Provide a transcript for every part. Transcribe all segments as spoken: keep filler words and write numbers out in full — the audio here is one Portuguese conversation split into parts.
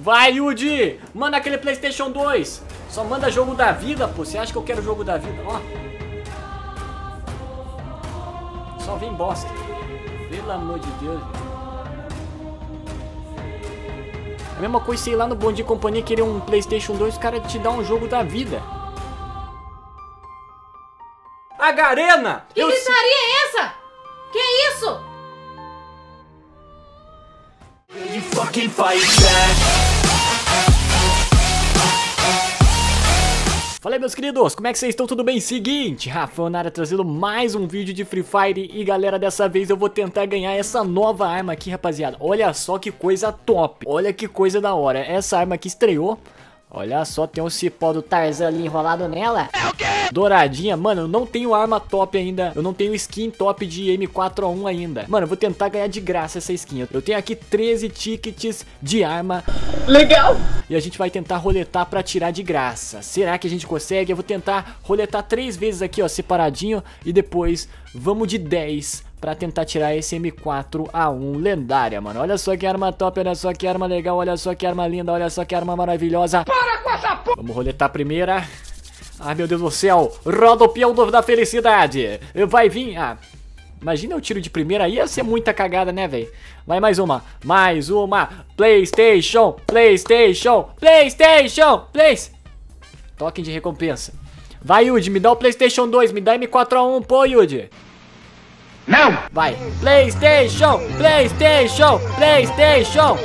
Vai, Yudi! Manda aquele PlayStation dois. Só manda jogo da vida, pô. Você acha que eu quero jogo da vida? Ó. Só vem bosta. Pelo amor de Deus. A mesma coisa, sei lá, no Bom Dia e Companhia querer um PlayStation dois, o cara te dá um jogo da vida. A Garena! Que gritaria é essa? Que isso? You fucking fight back. Fala aí, meus queridos, como é que vocês estão? Tudo bem? Seguinte, Rafão na área trazendo mais um vídeo de Free Fire. E galera, dessa vez eu vou tentar ganhar essa nova arma aqui, rapaziada. Olha só que coisa top, olha que coisa da hora. Essa arma aqui estreou. Olha só, tem um cipó do Tarzan ali enrolado nela. É o quê? Douradinha. Mano, eu não tenho arma top ainda. Eu não tenho skin top de M quatro A um ainda. Mano, eu vou tentar ganhar de graça essa skin. Eu tenho aqui treze tickets de arma. Legal. E a gente vai tentar roletar pra tirar de graça. Será que a gente consegue? Eu vou tentar roletar três vezes aqui, ó, separadinho. E depois vamos de dez pra tentar tirar esse M quatro A um lendária, mano. Olha só que arma top, olha só que arma legal, olha só que arma linda, olha só que arma maravilhosa. Para com essa porra! Vamos roletar a primeira. Ai, meu Deus do céu. Roda o peão da felicidade. Vai vir... Ah, imagina o tiro de primeira, ia ser muita cagada, né, velho? Vai mais uma, mais uma. PlayStation, PlayStation, PlayStation, Plays. Toque de recompensa. Vai, Yudi, me dá o PlayStation dois, me dá M quatro A um, pô, Yudi. Não! Vai! PlayStation! PlayStation! PlayStation!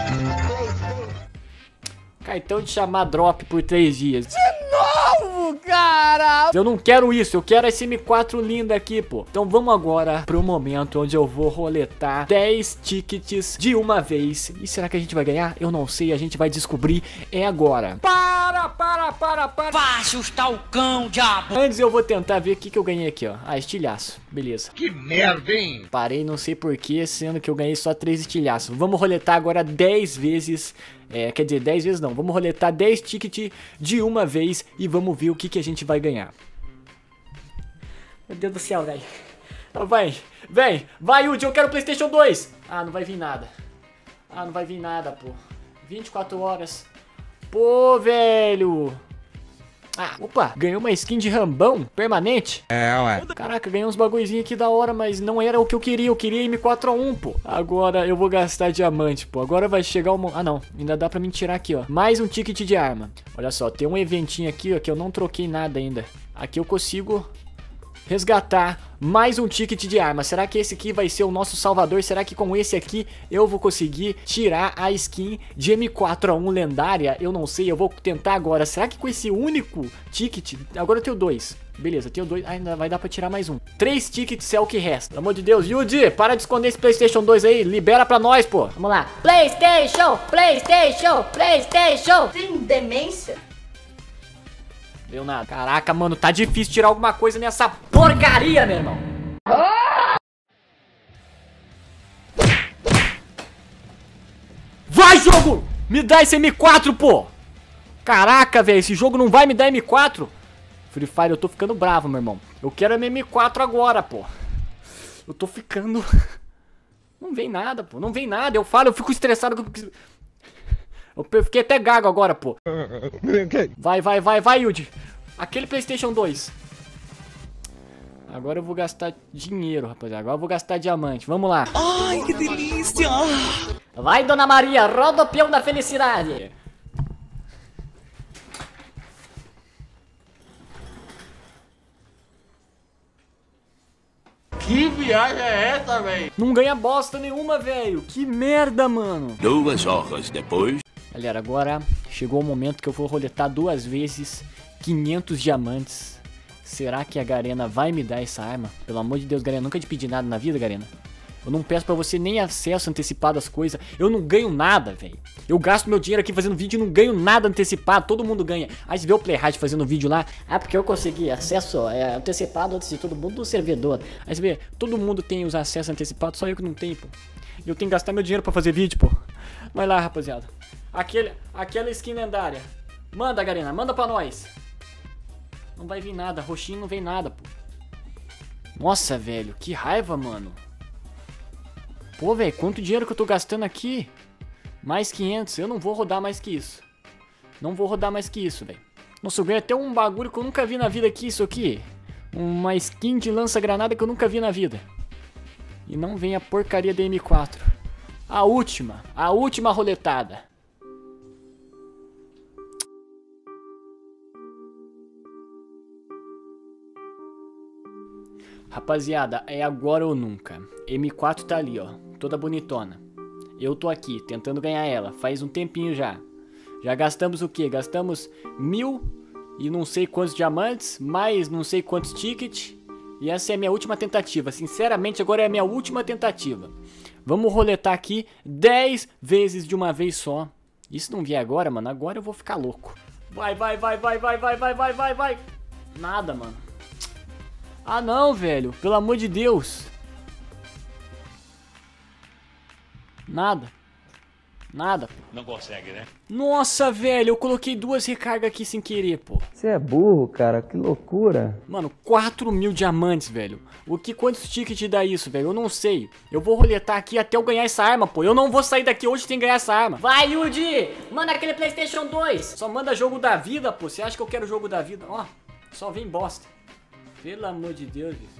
Cartão de chamar drop por três dias. De novo, cara! Eu não quero isso, eu quero esse M quatro lindo aqui, pô. Então vamos agora pro momento onde eu vou roletar dez tickets de uma vez. E será que a gente vai ganhar? Eu não sei, a gente vai descobrir. É agora. Para, para, para, para! Vá assustar o cão, diabo! Antes eu vou tentar ver o que, que eu ganhei aqui, ó. Ah, estilhaço. Beleza. Que merda, hein? Parei, não sei porquê, sendo que eu ganhei só três estilhaços. Vamos roletar agora dez vezes. É, quer dizer, dez vezes não. Vamos roletar dez tickets de uma vez e vamos ver o que, que a gente vai ganhar. Meu Deus do céu, velho. Vai, vem. Vai, Yudi, eu quero o PlayStation dois. Ah, não vai vir nada. Ah, não vai vir nada, pô. vinte e quatro horas. Pô, velho. Ah, opa, ganhou uma skin de Rambão permanente. É, ué. Caraca, ganhei uns bagulhozinhos aqui da hora, mas não era o que eu queria. Eu queria M quatro A um, pô. Agora eu vou gastar diamante, pô. Agora vai chegar o... Ah, não. Ainda dá pra me tirar aqui, ó. Mais um ticket de arma. Olha só, tem um eventinho aqui, ó, que eu não troquei nada ainda. Aqui eu consigo resgatar mais um ticket de arma. Será que esse aqui vai ser o nosso salvador? Será que com esse aqui eu vou conseguir tirar a skin de M quatro A um lendária? Eu não sei, eu vou tentar agora. Será que com esse único ticket... Agora eu tenho dois. Beleza, tenho dois. Ah, ainda vai dar pra tirar mais um. Três tickets é o que resta. Pelo amor de Deus. Yudi, para de esconder esse PlayStation dois aí. Libera pra nós, pô. Vamos lá. PlayStation, PlayStation, PlayStation. Tem demência? Deu nada. Caraca, mano, tá difícil tirar alguma coisa nessa porcaria, meu irmão. Vai, jogo! Me dá esse M quatro, pô! Caraca, velho, esse jogo não vai me dar M quatro? Free Fire, eu tô ficando bravo, meu irmão. Eu quero M quatro agora, pô. Eu tô ficando... Não vem nada, pô. Não vem nada. Eu falo, eu fico estressado. Eu fiquei até gago agora, pô. Vai, vai, vai, vai, Yudi. Aquele PlayStation dois. Agora eu vou gastar dinheiro, rapaziada. Agora eu vou gastar diamante. Vamos lá. Ai, que delícia! Vai, Dona Maria, roda o peão da felicidade. Que viagem é essa, velho? Não ganha bosta nenhuma, velho. Que merda, mano. Duas horas depois. Galera, agora chegou o momento que eu vou roletar duas vezes quinhentos diamantes. Será que a Garena vai me dar essa arma? Pelo amor de Deus, Garena, nunca te pedi nada na vida, Garena. Eu não peço pra você nem acesso antecipado às coisas. Eu não ganho nada, velho. Eu gasto meu dinheiro aqui fazendo vídeo e não ganho nada antecipado. Todo mundo ganha. Aí você vê o Playhard fazendo vídeo lá. Ah, porque eu consegui acesso é, antecipado antes de todo mundo do servidor. Aí você vê, todo mundo tem os acessos antecipados, só eu que não tenho, pô. E eu tenho que gastar meu dinheiro pra fazer vídeo, pô. Vai lá, rapaziada. Aquele, aquela skin lendária. Manda, Garena, manda pra nós. Não vai vir nada, roxinho não vem nada, pô. Nossa, velho, que raiva, mano. Pô, velho, quanto dinheiro que eu tô gastando aqui. Mais quinhentos, eu não vou rodar mais que isso. Não vou rodar mais que isso, velho. Nossa, eu ganhei até um bagulho que eu nunca vi na vida aqui, isso aqui. Uma skin de lança-granada que eu nunca vi na vida. E não vem a porcaria da M quatro. A última, a última roletada. Rapaziada, é agora ou nunca. M quatro tá ali, ó, toda bonitona. Eu tô aqui, tentando ganhar ela, faz um tempinho já. Já gastamos o quê? Gastamos mil e não sei quantos diamantes, mais não sei quantos tickets. E essa é a minha última tentativa, sinceramente agora é a minha última tentativa. Vamos roletar aqui dez vezes de uma vez só. E se não vier agora, mano, agora eu vou ficar louco. Vai, vai, vai, vai, vai, vai, vai, vai, vai, vai. Nada, mano. Ah não, velho, pelo amor de Deus. Nada. Nada. Não consegue, né? Nossa, velho, eu coloquei duas recargas aqui sem querer, pô. Você é burro, cara, que loucura. Mano, quatro mil diamantes, velho. O que, quantos tickets dá isso, velho? Eu não sei. Eu vou roletar aqui até eu ganhar essa arma, pô. Eu não vou sair daqui hoje sem ganhar essa arma. Vai, Yudi! Manda aquele PlayStation dois! Só manda jogo da vida, pô. Você acha que eu quero jogo da vida? Ó, só vem bosta. Pelo amor de Deus, velho.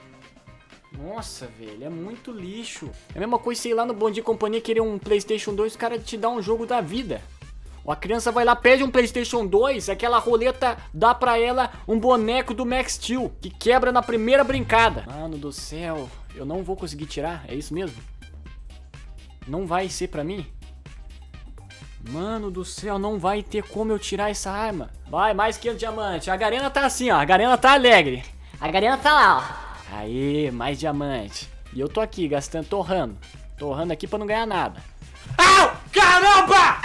Nossa, velho, é muito lixo. É a mesma coisa, sei lá, no Bom Dia e Companhia querer um PlayStation dois, o cara te dá um jogo da vida. Ou a criança vai lá, pede um PlayStation dois, aquela roleta dá pra ela um boneco do Max Steel, que quebra na primeira brincada. Mano do céu, eu não vou conseguir tirar, é isso mesmo? Não vai ser pra mim? Mano do céu, não vai ter como eu tirar essa arma. Vai, mais quinhentos diamantes. A Garena tá assim, ó, a Garena tá alegre. A Garena tá lá, ó. Aê, mais diamante. E eu tô aqui, gastando, torrando. Torrando aqui pra não ganhar nada. Au! Caramba!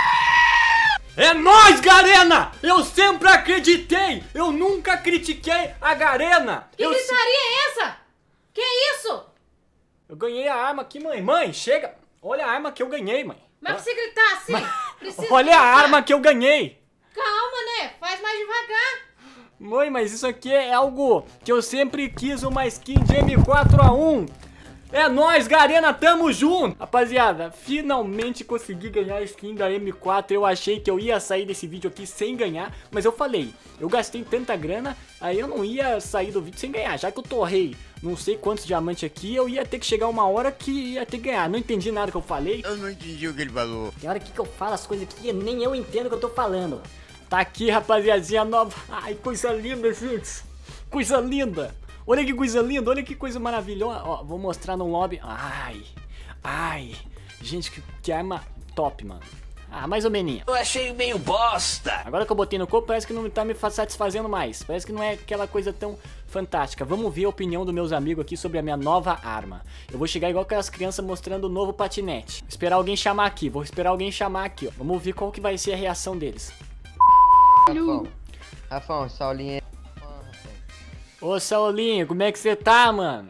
É nóis, Garena! Eu sempre acreditei! Eu nunca critiquei a Garena! Que eu gritaria é essa? Que isso? Eu ganhei a arma aqui, mãe. Mãe, chega! Olha a arma que eu ganhei, mãe. Mas pra você gritar assim, precisa Olha a gritar. arma que eu ganhei! Calma, né? Faz mais devagar. Mãe, mas isso aqui é algo que eu sempre quis, uma skin de M quatro A um. É nóis, Garena, tamo junto. Rapaziada, finalmente consegui ganhar a skin da M quatro. Eu achei que eu ia sair desse vídeo aqui sem ganhar, mas eu falei, eu gastei tanta grana, aí eu não ia sair do vídeo sem ganhar. Já que eu torrei não sei quantos diamantes aqui, eu ia ter que chegar uma hora que ia ter que ganhar. Não entendi nada que eu falei. Eu não entendi o que ele falou. Tem hora que, que eu falo as coisas aqui, nem eu entendo o que eu tô falando. Tá aqui, rapaziadinha nova. Ai, coisa linda, gente. Coisa linda. Olha que coisa linda, olha que coisa maravilhosa. Ó, vou mostrar no lobby. Ai, ai. Gente, que, que arma top, mano. Ah, mais ou menos. Eu achei meio bosta. Agora que eu botei no corpo, parece que não tá me satisfazendo mais. Parece que não é aquela coisa tão fantástica. Vamos ver a opinião dos meus amigos aqui sobre a minha nova arma. Eu vou chegar igual aquelas crianças mostrando o novo patinete. Vou esperar alguém chamar aqui, vou esperar alguém chamar aqui, ó. Vamos ver qual que vai ser a reação deles. Rafão, Rafão, Saulinho é... Ô, Saulinho, como é que você tá, mano?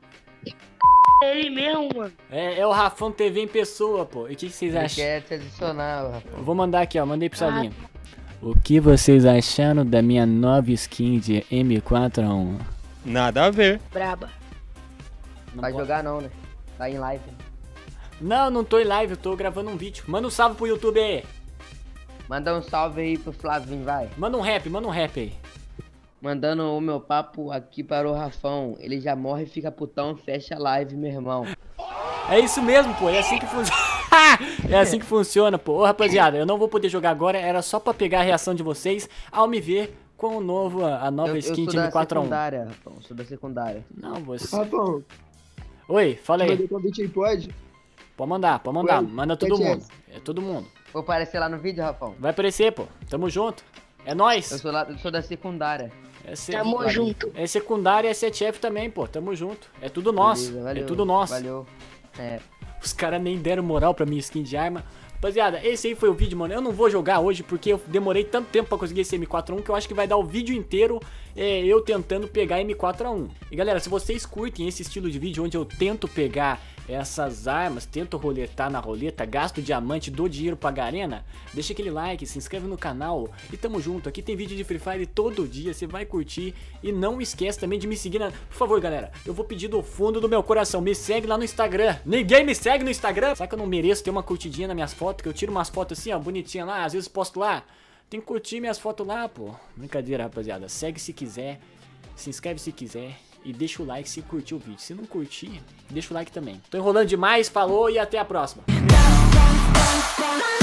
É ele mesmo, mano. É, é o Rafão T V em pessoa, pô. E o que, que vocês Ele acham? quer te adicionar, Rafão. Eu vou mandar aqui, ó. Mandei pro Saulinho. O que vocês acharam da minha nova skin de M quatro A um? Nada a ver. Braba. Não Vai pode- jogar não, né? Tá em live. Não, não tô em live, eu tô gravando um vídeo. Manda um salve pro YouTube aí. Manda um salve aí pro Flavinho, vai. Manda um rap, manda um rap aí. Mandando o meu papo aqui para o Rafão. Ele já morre, fica putão, fecha a live, meu irmão. É isso mesmo, pô. É assim que funciona. É assim que funciona, pô. Ô, rapaziada, eu não vou poder jogar agora. Era só pra pegar a reação de vocês ao me ver com o novo, a nova Eu, eu skin sou de da M quatro A um. secundária, Rafão. Sou da secundária. Não, você. Rafão, Oi, fala aí. mandei convite aí, pode? Pode mandar, pode mandar. Oi, Manda todo Ted mundo. X. É todo mundo. Vou aparecer lá no vídeo, Rafão. Vai aparecer, pô. Tamo junto. É nóis. Eu sou, lá, eu sou da secundária. É, se... Tamo junto. é secundária e é sete F também, pô. Tamo junto. É tudo nosso. Beleza, valeu, É tudo nosso. Valeu. É. Os caras nem deram moral pra minha skin de arma. Rapaziada, esse aí foi o vídeo, mano. Eu não vou jogar hoje porque eu demorei tanto tempo pra conseguir esse M quatro A um que eu acho que vai dar o vídeo inteiro é, eu tentando pegar M quatro A um. E galera, se vocês curtem esse estilo de vídeo onde eu tento pegar essas armas, tento roletar na roleta, gasto diamante, dou dinheiro pra Garena, deixa aquele like, se inscreve no canal e tamo junto. Aqui tem vídeo de Free Fire todo dia, você vai curtir e não esquece também de me seguir na... Por favor, galera, eu vou pedir do fundo do meu coração, me segue lá no Instagram. Ninguém me segue no Instagram. Será que eu não mereço ter uma curtidinha nas minhas fotos? Que eu tiro umas fotos assim, ó, bonitinha lá, às vezes posto lá. Tem que curtir minhas fotos lá, pô. Brincadeira, rapaziada. Segue se quiser, se inscreve se quiser e deixa o like se curtir o vídeo. Se não curtir, deixa o like também. Tô enrolando demais, falou e até a próxima.